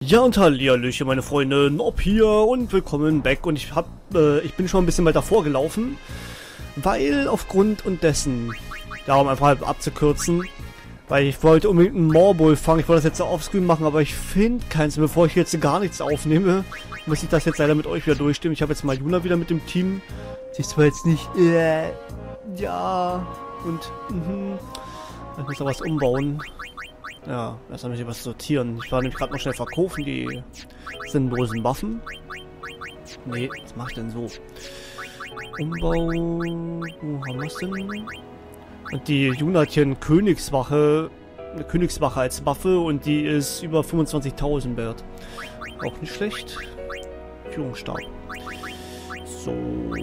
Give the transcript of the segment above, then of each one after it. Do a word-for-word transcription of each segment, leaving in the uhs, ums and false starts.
Ja und Hallihallöchen meine Freunde, Nob hier und willkommen back und ich hab, äh, ich bin schon ein bisschen weiter vorgelaufen, weil aufgrund und dessen, ja um einfach halt abzukürzen, weil ich wollte unbedingt einen Morbol fangen, ich wollte das jetzt offscreen machen, aber ich finde keins, und bevor ich jetzt gar nichts aufnehme, muss ich das jetzt leider mit euch wieder durchstimmen. Ich habe jetzt mal Juna wieder mit dem Team, sie ist zwar jetzt nicht, äh, ja, und, mhm, ich muss da was umbauen. Ja, erst habe ich hier was sortieren. Ich war nämlich gerade noch schnell verkaufen, die sinnlosen Waffen. Nee, was mache ich denn so? Umbau. Wo haben wir es denn? Und die Juna hat hier eine Königswache. Eine Königswache als Waffe und die ist über fünfundzwanzigtausend wert. Auch nicht schlecht. Führungsstab. So.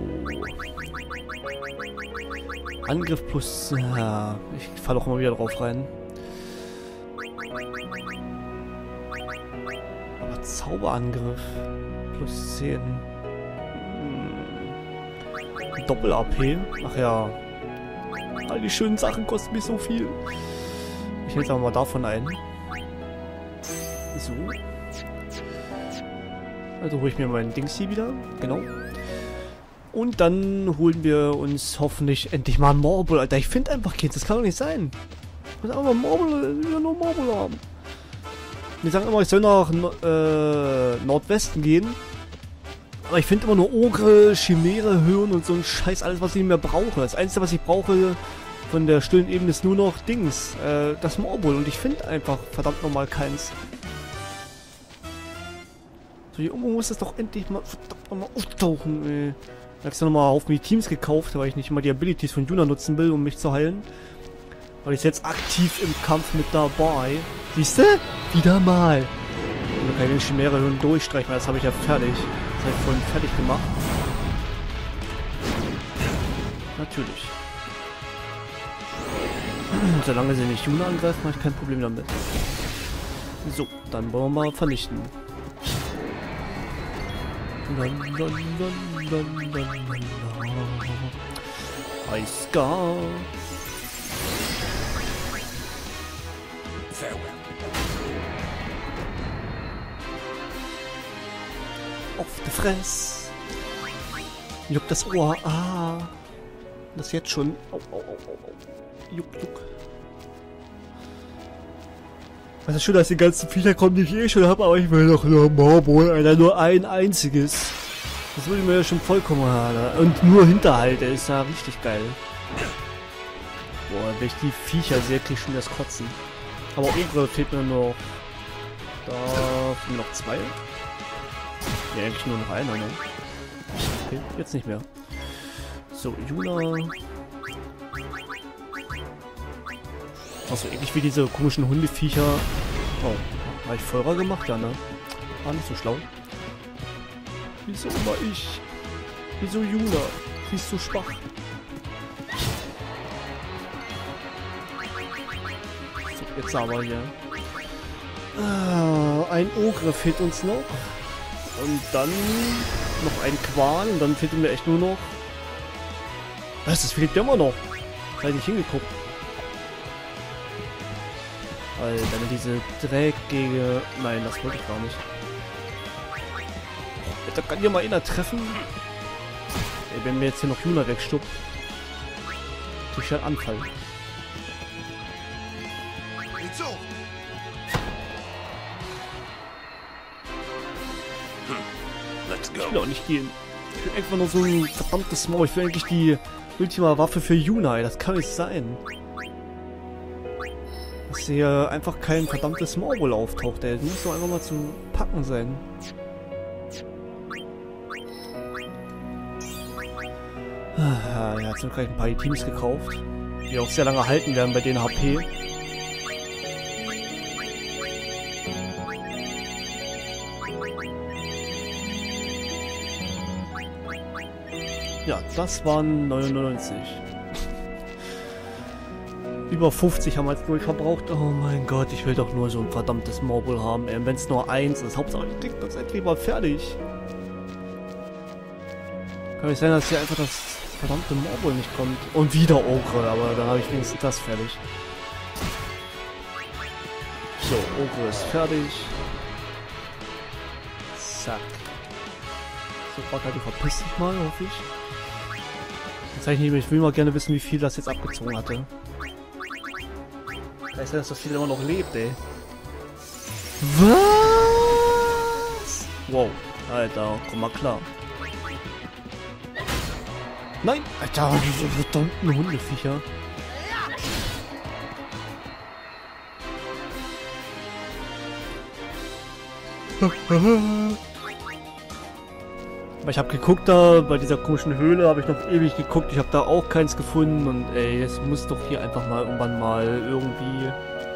Angriff plus. Ja, ich falle auch mal wieder drauf rein. Aber Zauberangriff plus zehn. Hm. Doppel-A P. Ach ja. All die schönen Sachen kosten mich so viel. Ich nehme jetzt aber mal davon ein. So. Also hole ich mir meinen Dings hier wieder. Genau. Und dann holen wir uns hoffentlich endlich mal ein Morbol, Alter. Ich finde einfach Kids, das kann doch nicht sein. Ich muss einfach mal Morbol, wieder nur Morbol haben. Die sagen immer, ich soll nach äh, Nordwesten gehen. Aber ich finde immer nur Ogre, Chimäre, Höhen und so ein Scheiß, alles was ich nicht mehr brauche. Das Einzige, was ich brauche von der stillen Ebene ist nur noch Dings, äh, das Morbol. Und ich finde einfach verdammt nochmal keins. So, hier irgendwo muss das doch endlich mal verdammt nochmal auftauchen, ey. Ich habe extra nochmal auf mir Teams gekauft, weil ich nicht immer die Abilities von Juna nutzen will, um mich zu heilen. Weil ich jetzt aktiv im Kampf mit dabei. Siehst du? Wieder mal. Ich kann den Chimäre Höhen durchstreichen, weil das habe ich ja fertig. Das habe ich vorhin fertig gemacht. Natürlich. Solange sie nicht Juna angreifen, habe ich kein Problem damit. So, dann wollen wir mal vernichten. Eiskar. Auf die Fresse. Juckt das Ohr. Ah. Das jetzt schon. Au, au, au, au. Juck, juck. Was ist schön, dass die ganzen Viecher kommen, die ich eh schon habe, aber ich will doch nur Morbol, Alter. Nur ein einziges. Das würde mir ja schon vollkommen haben. Und nur Hinterhalte ist ja richtig geil. Boah, wenn ich die Viecher sehe, krieg ich schon das Kotzen. Aber Ogre fehlt mir noch. Da fehlen noch zwei. Ja, eigentlich nur noch einer, ne? Okay, jetzt nicht mehr. So, Juna. Achso, ähnlich wie diese komischen Hundeviecher. Oh, habe ich Feuer gemacht? Ja, ne? War nicht so schlau. Wieso immer ich? Wieso Juna? Sie ist so schwach. So, jetzt aber hier. Ah, ein Ogre fehlt uns noch. Und dann noch ein Qual und dann fehlt mir echt nur noch. Was? Das fehlt ja immer noch. Da hab ich nicht hingeguckt. Weil dann diese dreckige. Nein, das wollte ich gar nicht. Oh, da kann ja mal einer treffen. Ey, wenn mir jetzt hier noch Juna wegstuppt. Durch einen Anfall. Ich will auch nicht gehen. Ich will einfach nur so ein verdammtes Maul. Ich will eigentlich die Ultima Waffe für Juna. Das kann nicht sein. Dass hier einfach kein verdammtes Morbol auftaucht. Der muss doch einfach mal zu packen sein. Ah, ja, jetzt sind gleich ein paar Teams gekauft. Die auch sehr lange halten werden bei den H P. Ja, das waren neunundneunzig. Über fünfzig haben wir jetzt durchverbraucht. Oh mein Gott, ich will doch nur so ein verdammtes Morbol haben. Wenn es nur eins ist, Hauptsache ich krieg das endlich mal fertig. Kann nicht sein, dass hier einfach das verdammte Morbol nicht kommt. Und wieder Ogre, aber dann habe ich wenigstens das fertig. So, Ogre ist fertig. Zack. So, Backer, du verpiss dich mal, hoffe ich. Jetzt ich, nicht, ich will mal gerne wissen, wie viel das jetzt abgezogen hatte. Da ist ja, dass das Spiel immer noch lebt, ey. Was? Wow, Alter, komm mal klar. Nein! Alter, diese verdammten Hundeviecher. Aber ich habe geguckt da, bei dieser komischen Höhle habe ich noch ewig geguckt, ich habe da auch keins gefunden und ey, es muss doch hier einfach mal irgendwann mal irgendwie...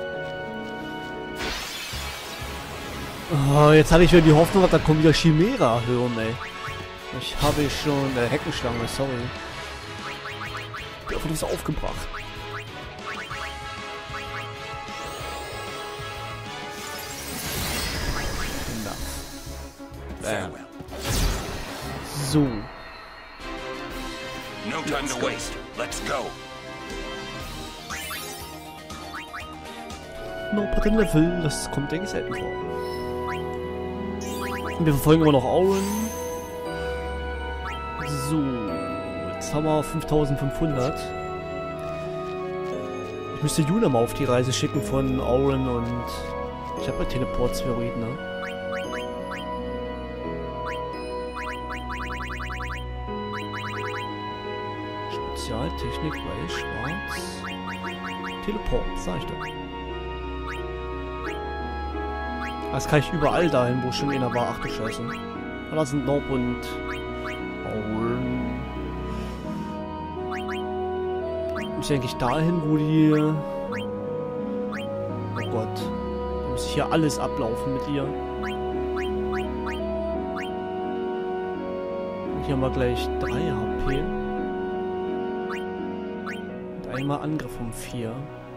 Oh, jetzt hatte ich wieder die Hoffnung, da kommen wieder Chimera-Hirn, ey. Ich habe schon... Äh, Heckenschlange, sorry. Ich bin so aufgebracht. Bam. So. No time to waste. Let's go. No Pattern Level, das kommt denke ich selten vor. Und wir verfolgen immer noch Auron. So, jetzt haben wir fünftausendfünfhundert. Ich müsste Yuna mal auf die Reise schicken von Auron und ich habe ja Teleport-Sphäroid, ne? Spezialtechnik, weil schwarz. Teleport, sag ich doch. Das kann ich überall dahin, wo schon einer war. Ach du Scheiße. Ah, da sind Nob und Auron. Muss ich eigentlich dahin, wo die... Oh Gott. Da muss ich hier alles ablaufen mit ihr. Hier haben wir gleich drei H P. Und einmal Angriff um vier.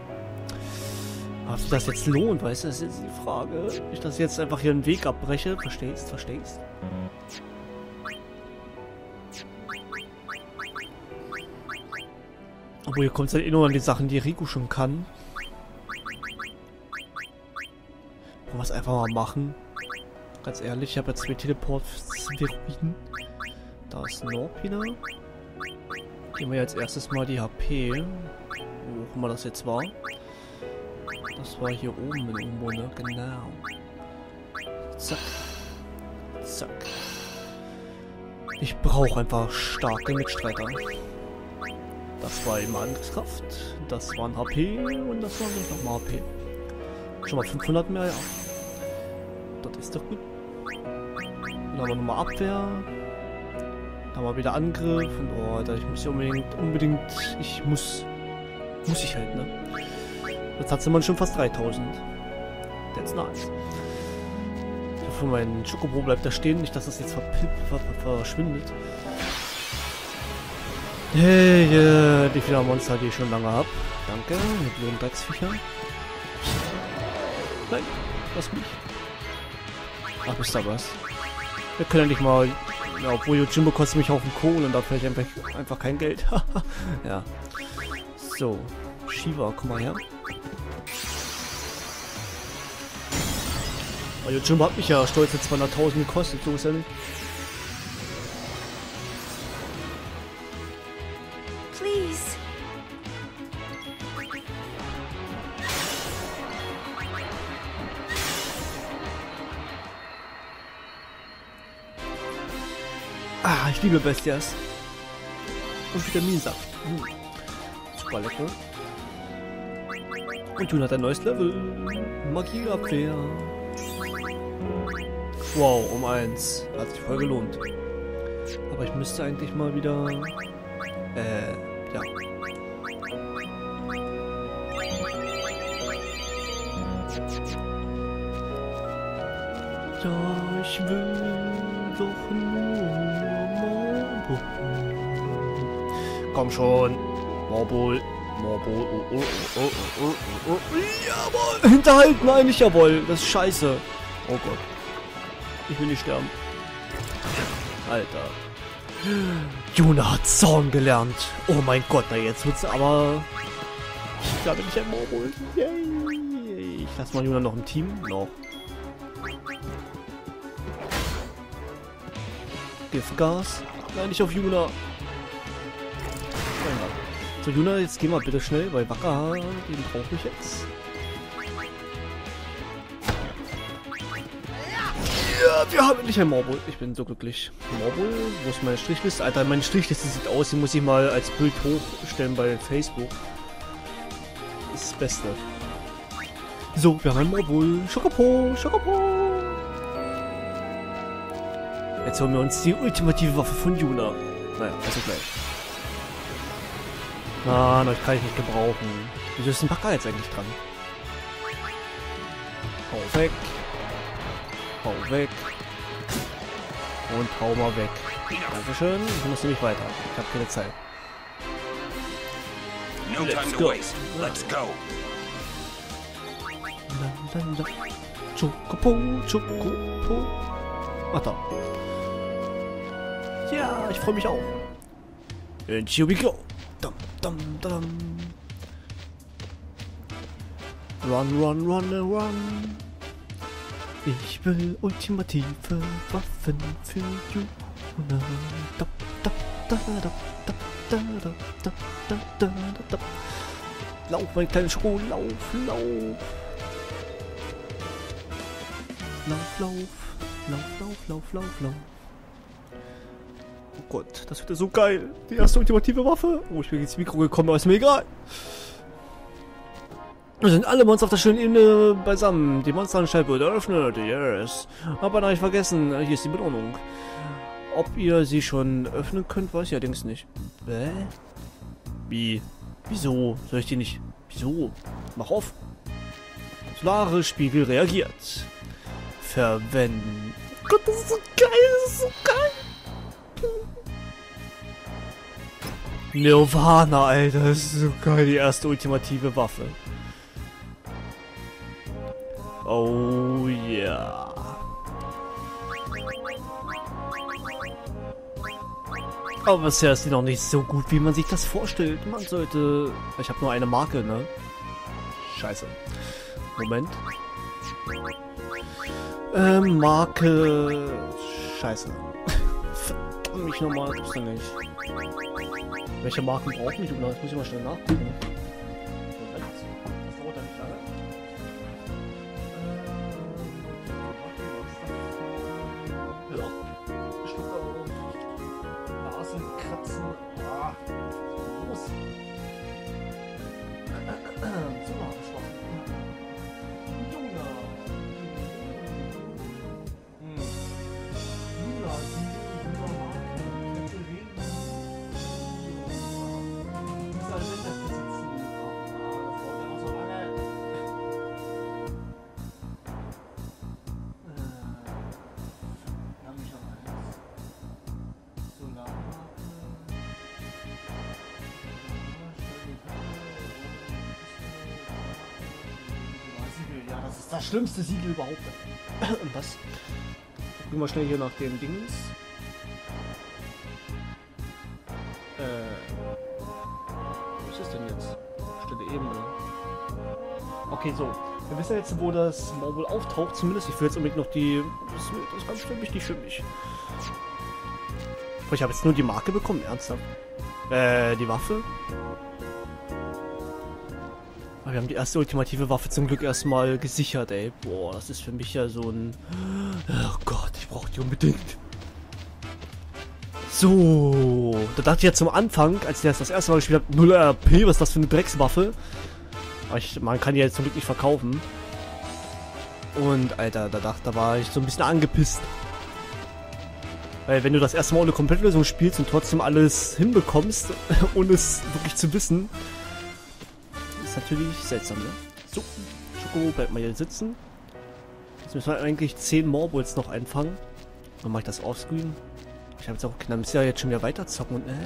Ob sich das jetzt lohnt, weißt du, das ist jetzt die Frage. Ich das jetzt einfach hier einen Weg abbreche, verstehst, verstehst? Obwohl, hier kommt es dann eh nur an die Sachen, die Riku schon kann. Wollen wir es einfach mal machen? Ganz ehrlich, ich habe jetzt zwei Teleport-Sphäroiden. Da ist Nob wieder. Gehen wir jetzt erstes mal die H P. Wo auch immer das jetzt war. Das war hier oben in irgendwo, ne? Genau. Zack. Zack. Ich brauche einfach starke Mitstreiter. Das war eben Angriffskraft. Das waren H P und das waren nicht nochmal H P. Schon mal fünfhundert mehr, ja. Das ist doch gut. Dann haben wir nochmal Abwehr. Dann haben wir wieder Angriff. Und oh, Alter, ich muss hier unbedingt, unbedingt, ich muss, muss ich halt, ne? Jetzt hat sie man schon fast dreitausend. That's nice. Ich hoffe, mein Chocobo bleibt da stehen, nicht, dass das jetzt ver ver ver verschwindet. Hey, yeah, die vielen Monster, die ich schon lange habe. Danke, mit blöden Drecksviecher. Nein, lass mich. Ach, bist da was? Wir können ja nicht mal... Ja, obwohl Yojimbo kostet mich auf den Kohl und dafür habe ich einfach, einfach kein Geld. Ja. So. Shiva, komm mal her. Oh, Yojimbo hat mich ja stolze zweihunderttausend gekostet, so ist er nicht. Please. Ah, ich liebe Bestias. Und Vitaminsaft. Uh, super lecker. Und Jun hat ein neues Level. Magieabwehr. Wow, um eins. Hat sich voll gelohnt. Aber ich müsste eigentlich mal wieder... Äh, ja. Ja, ich will doch nur Morbol. Komm schon. Morbol. Morbol. Oh, oh, oh, oh, oh, oh, oh. Jawohl. Hinterhalten, nein, nicht jawohl. Das ist scheiße. Oh Gott. Ich will nicht sterben. Alter. Yuna hat Zorn gelernt. Oh mein Gott, na jetzt wird's aber... Da bin ich ein Morbol. Yay. Ich lasse mal Yuna noch im Team. Noch. Giftgas. Nein, nicht auf Yuna. So, Yuna, jetzt geh mal bitte schnell, weil Wacker, den brauche ich jetzt. Ja, wir haben endlich ein Morbol. Ich bin so glücklich. Morbol? Wo ist meine Strichliste? Alter, meine Strichliste sieht aus. Die muss ich mal als Bild hochstellen bei Facebook. Das ist das Beste. So, wir haben ein Morbol. Schokopo, Schokopo. Jetzt holen wir uns die ultimative Waffe von Yuna. Naja, also gleich. Ah, das kann ich nicht gebrauchen. Wieso ist ein Backer jetzt eigentlich dran? Hau weg. Hau weg. Und hau mal weg. Dankeschön. Ich muss nämlich weiter. Ich habe keine Zeit. No time to waste. Let's go. Chocopo, Chocopo. Ach da. Ja, ich freue mich auch. And here we go. Dum, dum, dum. Run, run, run, run. Ich will ultimative Waffen für Yuna. Da, da, da, da, da, da, da, da, da, da, da. Lauf, mein kleiner Schoko, lauf, lauf. Lauf, lauf, lauf, lauf, lauf, lauf, lauf. Oh Gott, das wird ja so geil. Die erste ultimative Waffe. Oh, ich bin ins Mikro gekommen, aber ist mir egal. Wir sind alle Monster auf der schönen Ebene beisammen. Die Monsteranstalt wurde eröffnet, yes. Aber da habe ich vergessen, hier ist die Belohnung. Ob ihr sie schon öffnen könnt, weiß ich allerdings nicht. Hä? Wie? Wieso? Soll ich die nicht? Wieso? Mach auf. Solare Spiegel reagiert. Verwenden. Oh Gott, das ist so geil, das ist so geil. Nirvana, Alter, das ist so geil, die erste ultimative Waffe. Oh ja. Aber bisher ist die noch nicht so gut, wie man sich das vorstellt. Man sollte... Ich habe nur eine Marke, ne? Scheiße. Moment. Ähm, Marke... Scheiße. Verdammt mich nochmal, gibt's da nicht. Welche Marken brauchen ich? Das muss ich mal schnell nachgucken. Das dauert ja nicht lange. Ja. Schlucker auf. Nasen kratzen. Ah. Los. So, schwach. Yuna. Hm. Yuna, Yuna Marke. Ja, das ist das schlimmste Siegel überhaupt. Und was? Gucken wir schnell hier nach den Dings. Äh. Was ist denn jetzt? Stille Ebene. Okay, so. Wir wissen jetzt, wo das Morbol auftaucht. Zumindest, ich will jetzt unbedingt noch die... Das, das ist ganz stimmig, nicht stimmig. Ich habe jetzt nur die Marke bekommen, ernsthaft. Äh, die Waffe. Aber wir haben die erste ultimative Waffe zum Glück erstmal gesichert, ey. Boah, das ist für mich ja so ein... Oh Gott, ich brauche die unbedingt. So, da dachte ich ja zum Anfang, als ich das das erste Mal gespielt habe, null R P, was ist das für eine Dreckswaffe? Aber ich, man kann die jetzt zum Glück nicht verkaufen. Und, Alter, da dachte, da war ich so ein bisschen angepisst. Weil wenn du das erste Mal ohne Komplettlösung spielst und trotzdem alles hinbekommst, ohne es wirklich zu wissen, ist natürlich seltsam, ne? So, Schoko, bleib mal hier sitzen. Jetzt müssen wir eigentlich zehn Morbols noch einfangen. Dann mache ich das offscreen. Ich habe jetzt auch knapp ja jetzt schon wieder weiter zocken und äh.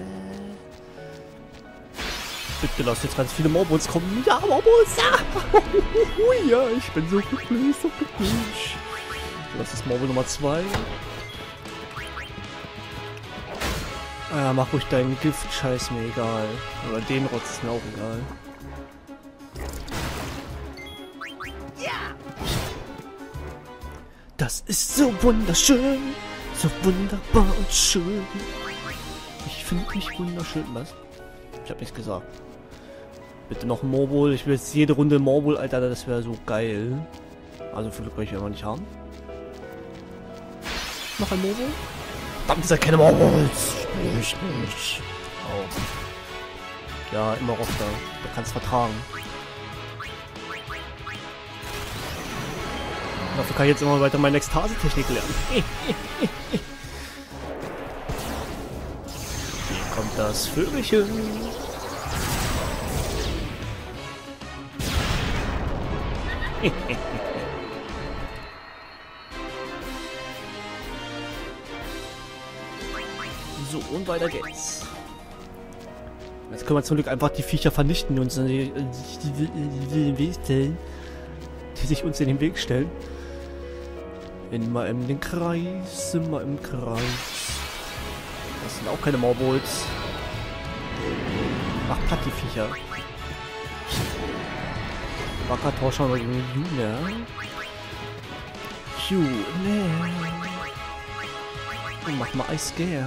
Bitte lass jetzt ganz viele Morbols kommen. Ja, Morbols! Ja! Ja, ich bin so glücklich, so glücklich. Das ist Morbol Nummer zwei. Ah, mach ruhig deinen Gift, scheiß mir egal. Oder den Rotz ist mir auch egal. Das ist so wunderschön. so wunderbar und schön. Ich finde mich wunderschön. Was? Ich habe nichts gesagt. Bitte noch ein Morbol. Ich will jetzt jede Runde Morbol, Alter. Das wäre so geil. Also viel Glück möchte ich aber nicht haben. Noch ein Morbol? Verdammt, ist ja keine Morbols. Ich nicht. Oh. Ja, immer Roster. Der kann es vertragen. Dafür kann ich jetzt immer weiter meine Ekstase-Technik lernen. Hier kommt das Vögelchen. So, und weiter geht's. Jetzt können wir zum Glück einfach die Viecher vernichten, die uns in den Weg stellen. Die sich uns in den Weg stellen. Immer in den Kreis, immer im Kreis. Das sind auch keine Morbols. Mach platt die Viecher. Wacker Tauscher gegen Juna. Juna. Und mach mal Ice Scare.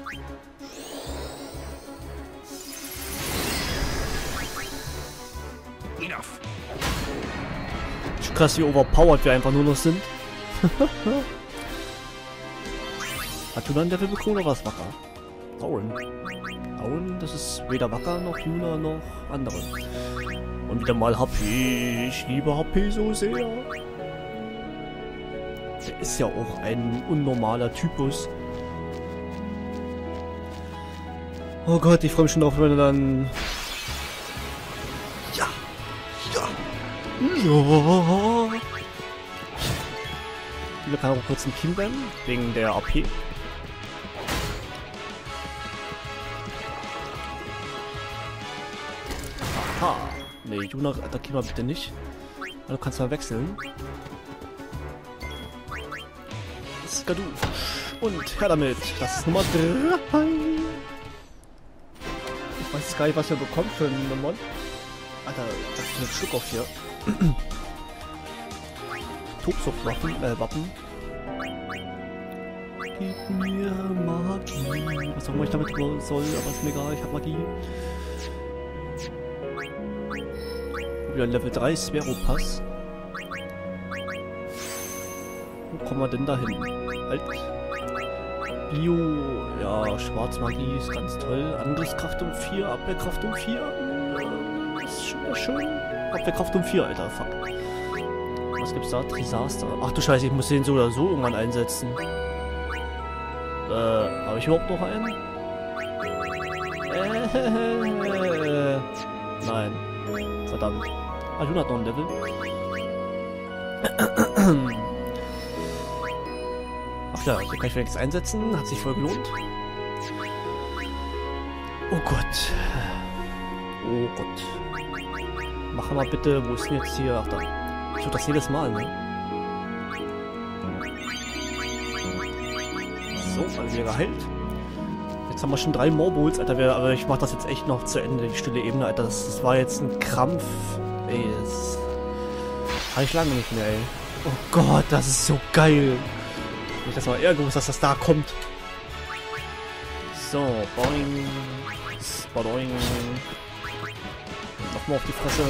Enough. Krass, wie overpowered wir einfach nur noch sind. Hat Juna ein Level bekommen oder was Wacker? Auron. Auron, das ist weder Wacker noch Juna noch andere. Und wieder mal H P. Ich liebe H P so sehr. Der ist ja auch ein unnormaler Typus. Oh Gott, ich freue mich schon drauf, wenn er dann... Ja! Ja! Ja! Hier kann auch kurz ein Team werden, wegen der A P. Aha! Ne, Juna, attackier mal bitte nicht. Du kannst mal wechseln. Skadoosh. Und her damit. Das ist Nummer drei. Ich weiß gar nicht, was wir bekommen für einen Mod. Alter, das ist ein Stück auf hier. Tobsuchtwaffen, äh, Wappen. Gib mir Magie. Was auch immer ich damit soll, aber ist mir egal, ich hab Magie. Wieder Level drei Sphero-Pass. Wo kommen wir denn da hin? Halt. Bio, ja, Schwarzmagie ist ganz toll. Angriffskraft um vier, Abwehrkraft um vier. Ja, ist schon wieder schön. Abwehrkraft um vier, Alter, fuck. Was gibt's da? Trisaster. Ach du Scheiße, ich muss den so oder so irgendwann einsetzen. Äh, habe ich überhaupt noch einen? Äh, nein. Verdammt. Ah, Juna hat noch ein Level. Ach ja, hier kann ich wenigstens einsetzen. Hat sich voll gelohnt. Oh Gott. Oh Gott. Mach mal bitte, wo ist denn jetzt hier? Ach da. Ich tue das jedes Mal, ne? So, alle wieder geheilt. Jetzt haben wir schon drei Morbols, Alter. Wir, aber ich mach das jetzt echt noch zu Ende, die stille Ebene, Alter. Das, das war jetzt ein Krampf. Ey, das habe ich lange nicht mehr, ey. Oh Gott, das ist so geil. Ich das mal eher gewusst, dass das da kommt. So, boing. Boing. Nochmal auf die Fresse.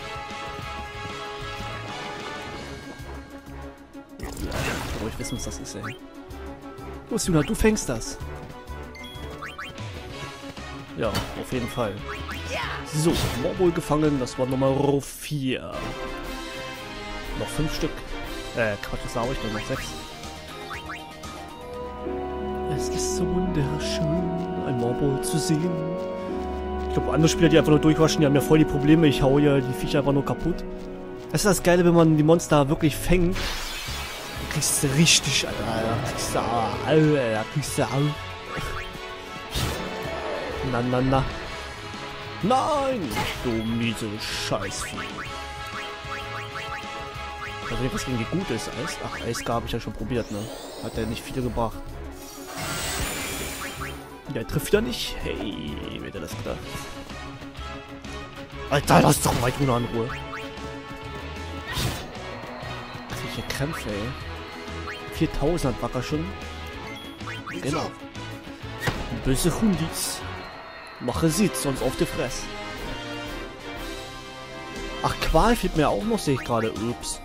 Oh, ich wissen, was das ist, ey. Los, Juna, du fängst das. Ja, auf jeden Fall. So, Morbol gefangen, das war Nummer vier. Noch fünf Stück. Äh, Quatsch, was habe ich denn? Noch sechs. Es ist so wunderschön, ein Morbol zu sehen. Ich glaube, andere Spieler, die einfach nur durchwaschen, die haben ja voll die Probleme. Ich hau ja die Viecher einfach nur kaputt. Das ist das Geile, wenn man die Monster wirklich fängt. Dann kriegst du richtig, Alter. Da kriegst du, Alter, kriegst du, na, na, na. Nein! Du miese Scheißvieh. Ich weiß nicht, was gegen die gut ist. Eis? Ach, Eisgar habe ich ja schon probiert, ne? Hat der nicht viel gebracht. Der trifft wieder nicht. Hey, wer hätte das gedacht? Alter, lass doch mal Juna in Ruhe. Krieg ich hier Krämpfe, ey. viertausend hat Wacker schon. Genau. Böse Hundis. Mache Sitz, sonst auf die Fresse. Ach, Qual fehlt mir auch noch, sehe ich gerade. Ups.